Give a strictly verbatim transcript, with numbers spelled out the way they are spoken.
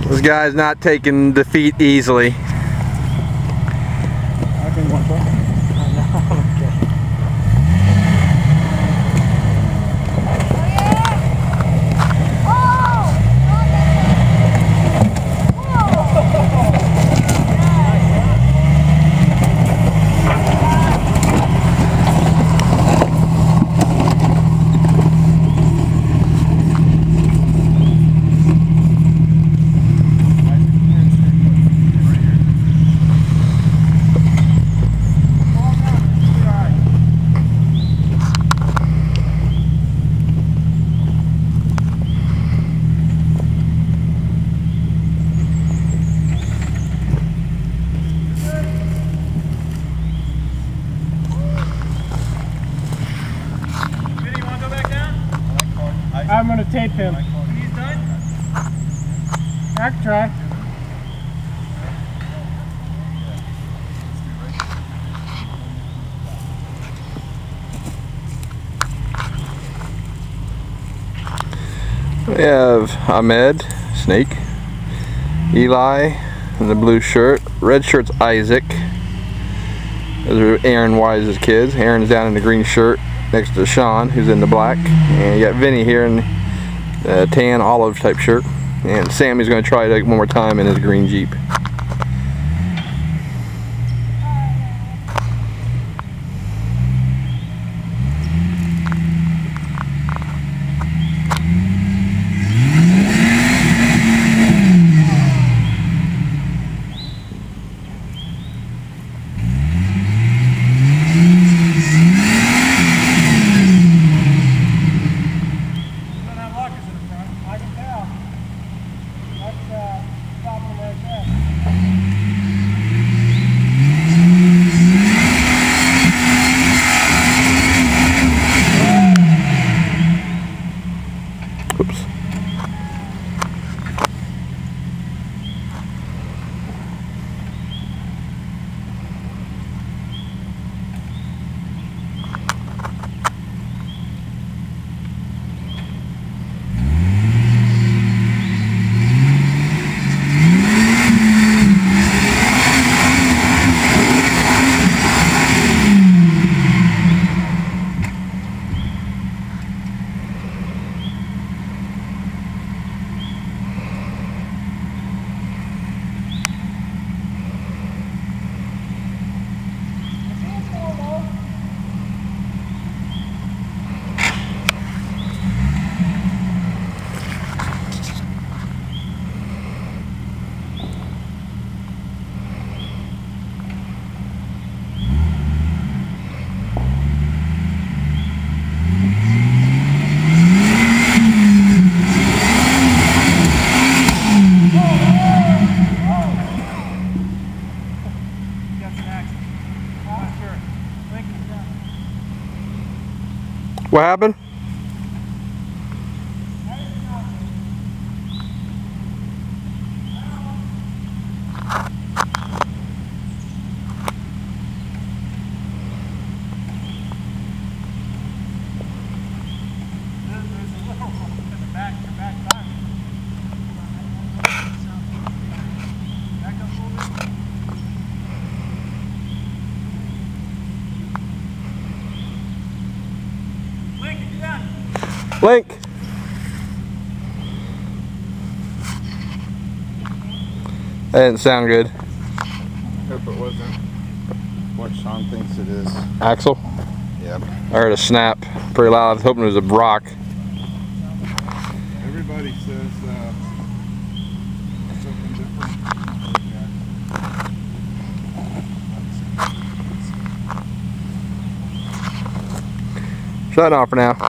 This guy's not taking defeat easily. I can want that. I'm going to tape him. He's done? I can try. We have Ahmed, Snake, Eli in the blue shirt, red shirt's Isaac. Those are Aaron Wise's kids. Aaron's down in the green shirt next to Sean, who's in the black, and you got Vinny here in the tan olive type shirt, and Sammy's going to try it one more time in his green Jeep. Oops. What happened? Link. That didn't sound good. Hope it wasn't what Sean thinks it is. Axle? Yep. I heard a snap pretty loud. I was hoping it was a rock. Everybody says uh, something different. Shut it off for now.